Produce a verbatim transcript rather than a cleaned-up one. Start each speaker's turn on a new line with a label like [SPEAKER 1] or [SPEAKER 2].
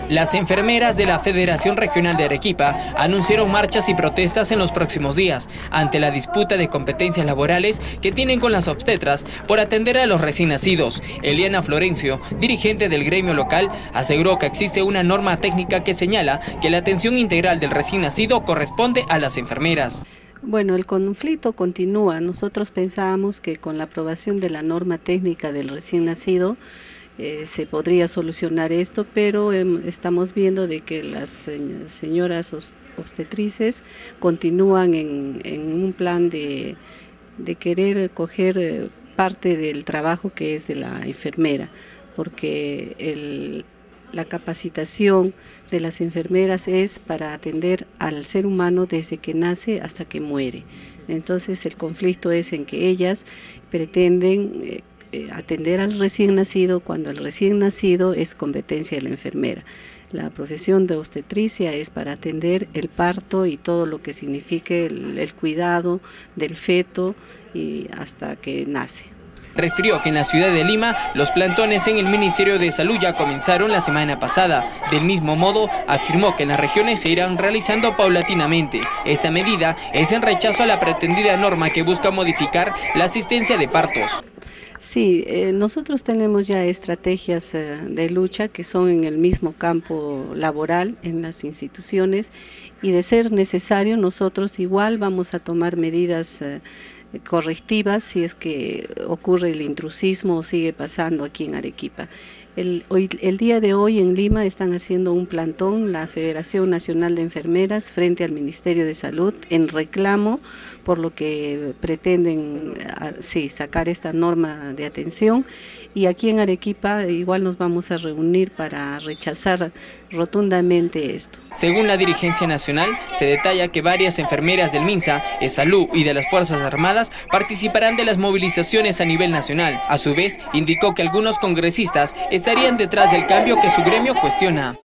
[SPEAKER 1] Las enfermeras de la Federación Regional de Arequipa anunciaron marchas y protestas en los próximos días ante la disputa de competencias laborales que tienen con las obstetras por atender a los recién nacidos. Eliana Florencio, dirigente del gremio local, aseguró que existe una norma técnica que señala que la atención integral del recién nacido corresponde a las enfermeras.
[SPEAKER 2] Bueno, el conflicto continúa. Nosotros pensábamos que con la aprobación de la norma técnica del recién nacido Eh, se podría solucionar esto, pero eh, estamos viendo de que las eh, señoras obstetrices continúan en, en un plan de, de querer coger eh, parte del trabajo que es de la enfermera, porque el, la capacitación de las enfermeras es para atender al ser humano desde que nace hasta que muere. Entonces el conflicto es en que ellas pretenden eh, atender al recién nacido cuando el recién nacido es competencia de la enfermera. La profesión de obstetricia es para atender el parto y todo lo que signifique el, el cuidado del feto y hasta que nace.
[SPEAKER 1] Refirió que en la ciudad de Lima los plantones en el Ministerio de Salud ya comenzaron la semana pasada. Del mismo modo, afirmó que en las regiones se irán realizando paulatinamente. Esta medida es en rechazo a la pretendida norma que busca modificar la asistencia de partos.
[SPEAKER 2] Sí, eh, nosotros tenemos ya estrategias eh, de lucha que son en el mismo campo laboral, en las instituciones, y de ser necesario nosotros igual vamos a tomar medidas eh, correctivas si es que ocurre el intrusismo o sigue pasando aquí en Arequipa. El, hoy, el día de hoy en Lima están haciendo un plantón la Federación Nacional de Enfermeras frente al Ministerio de Salud en reclamo por lo que pretenden sí, sacar esta norma de atención, y aquí en Arequipa igual nos vamos a reunir para rechazar rotundamente esto.
[SPEAKER 1] Según la dirigencia nacional, se detalla que varias enfermeras del MINSA, ESalud y de las Fuerzas Armadas participarán de las movilizaciones a nivel nacional. A su vez, indicó que algunos congresistas estarían detrás del cambio que su gremio cuestiona.